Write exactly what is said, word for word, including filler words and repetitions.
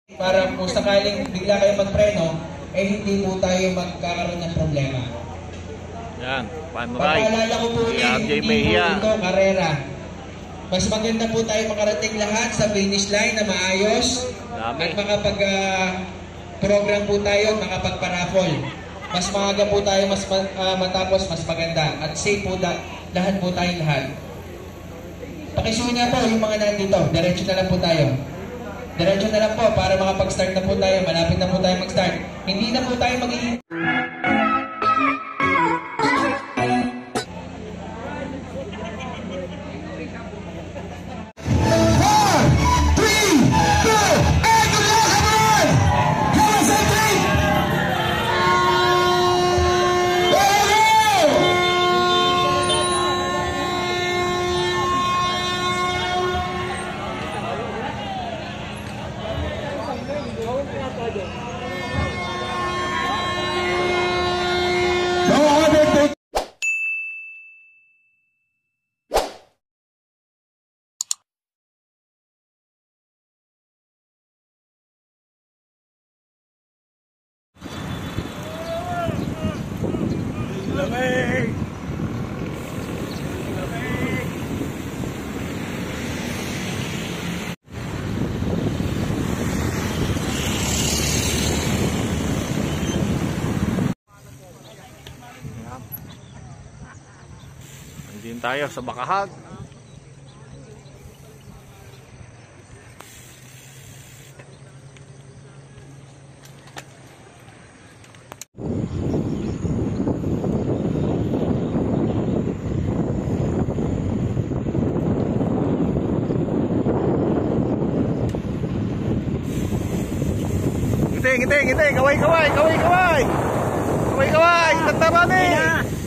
Para kung sakaling bigla kayo magpreno, eh hindi po tayo magkakaroon ng problema. Yan, panray. Pagkaalala ko po si eh, R J hindi Mejia. po ito karera. Mas maganda po tayo makarating lahat sa finish line na maayos. Dami. At makapag uh, program po tayo, makapagparafol. Mas maaga po tayo mas uh, matapos, mas maganda. At safe po da, lahat po tayong lahat. Pakisuhin na po yung mga nandito. Diretso na lang po tayo. Diretso na lang po para makapag-start na po tayo. Malapit na po tayo mag-start. Hindi na po tayo magiging... Lamig! Nandiyan tayo sa Bakahag. Ngiti, ngiti, ngiti, kaway, kaway, kaway, kaway. Kaway, kaway, tagtama ni.